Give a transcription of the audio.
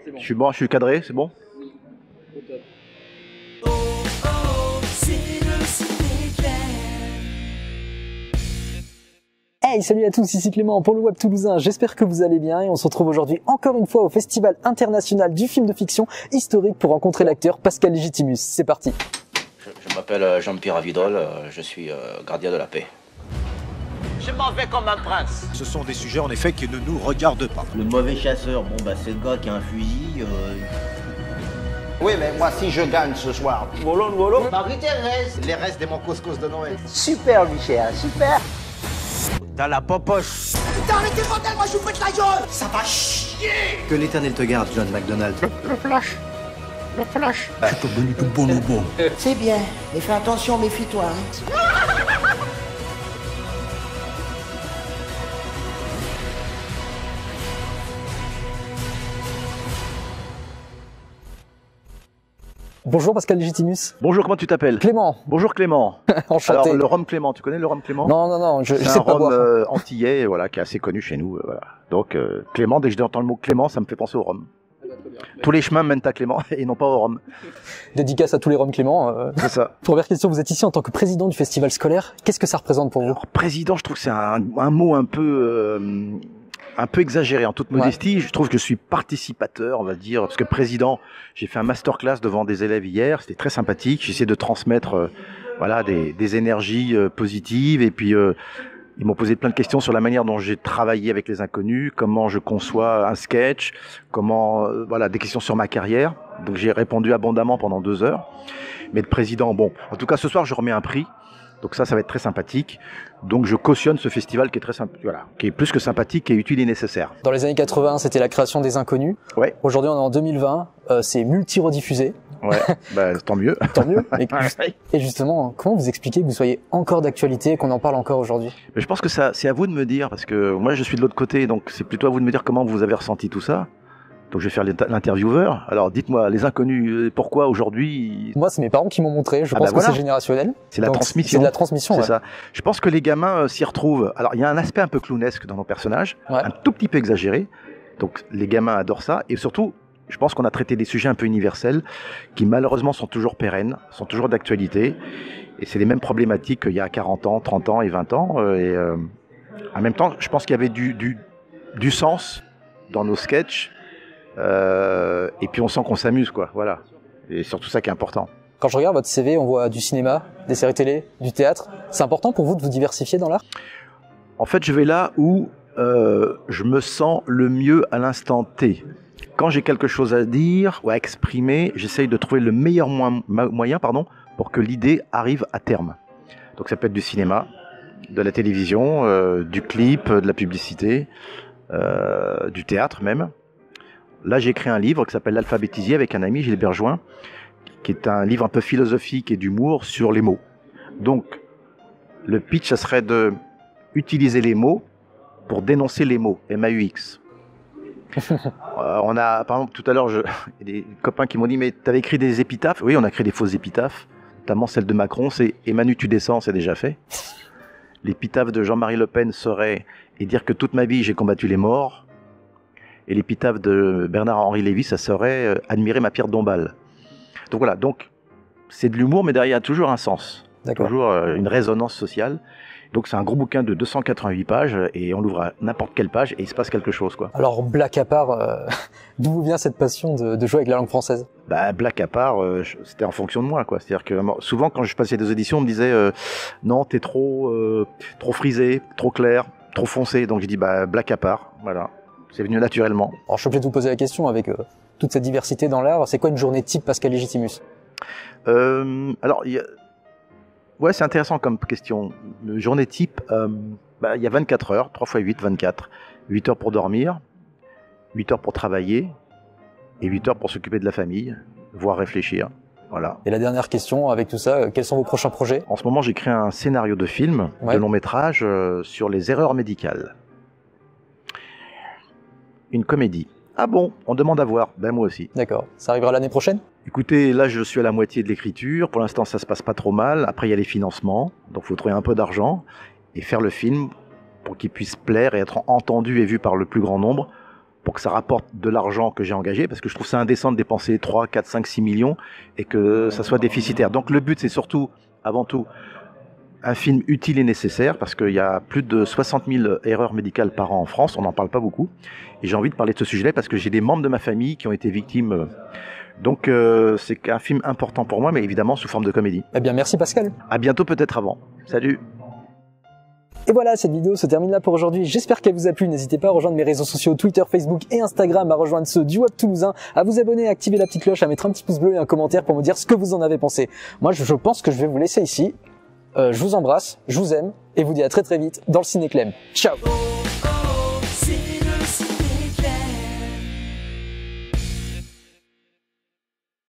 Je suis bon, je suis cadré, c'est bon? Au top. Hey, salut à tous, ici Clément pour le Web Toulousain, j'espère que vous allez bien et on se retrouve aujourd'hui encore une fois au Festival international du film de fiction historique pour rencontrer l'acteur Pascal Légitimus. C'est parti. Je m'appelle Jean-Pierre Avidol, je suis gardien de la paix. Je m'en vais comme un prince. Ce sont des sujets en effet qui ne nous regardent pas. Le mauvais chasseur, bon bah c'est le gars qui a un fusil. Oui, mais moi, si je gagne ce soir, Marie-Thérèse. les restes de mon couscous de Noël. Super Michel, super. Dans la popoche. Putain, arrêtez le bordel, moi je vous pète la gueule. Ça va chier. Que l'éternel te garde, John McDonald. C'est bien, mais fais attention, méfie-toi. Bonjour Pascal Légitimus. Bonjour, comment tu t'appelles? Clément. Bonjour Clément. Enchanté. Alors le rhum Clément, tu connais le rhum Clément? Non, je C'est sais un pas rhum boire. antillais, voilà, qui est assez connu chez nous. Voilà. Donc Clément, dès que j'entends le mot Clément, ça me fait penser au rhum. Ah bah, très bien. Tous les chemins mènent à Clément et non pas au rhum. Dédicace à tous les Roms Clément. C'est ça. Première question, vous êtes ici en tant que président du festival scolaire. Qu'est-ce que ça représente pour vous? Alors, président, je trouve que c'est un mot un peu exagéré en toute modestie. Je trouve que je suis participateur, on va dire, parce que président, j'ai fait un masterclass devant des élèves hier, c'était très sympathique. J'ai essayé de transmettre voilà, des énergies positives et puis ils m'ont posé plein de questions sur la manière dont j'ai travaillé avec les inconnus, comment je conçois un sketch, comment voilà, des questions sur ma carrière. Donc j'ai répondu abondamment pendant 2 heures. Mais le président, bon, en tout cas ce soir je remets un prix. Donc ça va être très sympathique. Donc je cautionne ce festival qui est qui est plus que sympathique et utile et nécessaire. Dans les années 80, c'était la création des Inconnus. Ouais. Aujourd'hui, on est en 2020, c'est multi-rediffusé. Ouais, bah, tant mieux. Tant mieux. Et justement, comment vous expliquez que vous soyez encore d'actualité et qu'on en parle encore aujourd'hui? Mais je pense que c'est à vous de me dire, parce que moi je suis de l'autre côté, donc c'est plutôt à vous de me dire comment vous avez ressenti tout ça. Donc je vais faire l'intervieweur. Alors dites-moi, les inconnus, pourquoi aujourd'hui? Moi, c'est mes parents qui m'ont montré. Je pense que voilà. c'est générationnel. C'est la Donc, transmission. C'est de la transmission, C'est ouais. ça. Je pense que les gamins s'y retrouvent. Alors il y a un aspect un peu clownesque dans nos personnages, Ouais. un tout petit peu exagéré. Donc les gamins adorent ça. Et surtout, je pense qu'on a traité des sujets un peu universels qui malheureusement sont toujours pérennes, sont toujours d'actualité. Et c'est les mêmes problématiques qu'il y a 40 ans, 30 ans et 20 ans. En même temps, je pense qu'il y avait du sens dans nos sketchs. Et puis on sent qu'on s'amuse, quoi. Voilà. Et surtout ça qui est important. Quand je regarde votre CV, on voit du cinéma, des séries télé, du théâtre. C'est important pour vous de vous diversifier dans l'art? En fait, je vais là où je me sens le mieux à l'instant T. Quand j'ai quelque chose à dire ou à exprimer, j'essaye de trouver le meilleur moyen pour que l'idée arrive à terme. Donc ça peut être du cinéma, de la télévision, du clip, de la publicité, du théâtre même. Là, j'ai écrit un livre qui s'appelle L'Alphabétisier avec un ami, Gilles Berjoin, qui est un livre un peu philosophique et d'humour sur les mots. Donc, le pitch, ça serait de utiliser les mots pour dénoncer les mots, M-A-U-X. On a, par exemple, tout à l'heure, il y a des copains qui m'ont dit, mais tu avais écrit des épitaphes? Oui, on a écrit des fausses épitaphes, notamment celle de Macron, c'est « Et Manu, tu descends », c'est déjà fait. L'épitaphe de Jean-Marie Le Pen serait « Et dire que toute ma vie, j'ai combattu les morts ». Et l'épitaphe de Bernard-Henri Lévy, ça serait « Admirer ma pierre Dombasle ». Donc voilà, donc c'est de l'humour, mais derrière, il y a toujours un sens. D'accord. Toujours une résonance sociale. Donc c'est un gros bouquin de 288 pages, et on l'ouvre à n'importe quelle page, et il se passe quelque chose, quoi. Alors, blague à part, d'où vous vient cette passion de jouer avec la langue française? Bah, blague à part, c'était en fonction de moi, quoi. C'est-à-dire que souvent, quand je passais des auditions, on me disait non, t'es trop frisé, trop clair, trop foncé. Donc j'ai dit, bah, blague à part, voilà. C'est venu naturellement. Alors, je suis obligé de vous poser la question avec toute cette diversité dans l'art. C'est quoi une journée type Pascal Légitimus? Alors, ouais, c'est intéressant comme question. Une journée type, il y a 24 heures, 3 x 8, 24. 8 heures pour dormir, 8 heures pour travailler, et 8 heures pour s'occuper de la famille, voire réfléchir. Voilà. Et la dernière question, avec tout ça, quels sont vos prochains projets? En ce moment, j'écris un scénario de film, Ouais. de long métrage, sur les erreurs médicales. Une comédie. Ah bon, on demande à voir. Ben moi aussi. D'accord. Ça arrivera l'année prochaine? Écoutez, là je suis à la moitié de l'écriture. Pour l'instant, ça se passe pas trop mal. Après, il y a les financements. Donc, il faut trouver un peu d'argent et faire le film pour qu'il puisse plaire et être entendu et vu par le plus grand nombre, pour que ça rapporte de l'argent que j'ai engagé, parce que je trouve ça indécent de dépenser 3, 4, 5, 6 millions et que ça soit déficitaire. Donc le but, c'est surtout, avant tout, un film utile et nécessaire, parce qu'il y a plus de 60 000 erreurs médicales par an en France, on n'en parle pas beaucoup, et j'ai envie de parler de ce sujet-là parce que j'ai des membres de ma famille qui ont été victimes. Donc c'est un film important pour moi, mais évidemment sous forme de comédie. Eh bien, merci Pascal. À bientôt, peut-être avant. Salut. Et voilà, cette vidéo se termine là pour aujourd'hui. J'espère qu'elle vous a plu. N'hésitez pas à rejoindre mes réseaux sociaux Twitter, Facebook et Instagram, à rejoindre ceux du Web Toulousain, à vous abonner, à activer la petite cloche, à mettre un petit pouce bleu et un commentaire pour me dire ce que vous en avez pensé. Moi, je pense que je vais vous laisser ici. Je vous embrasse, je vous aime et vous dis à très très vite dans le Ciné Clem. Ciao.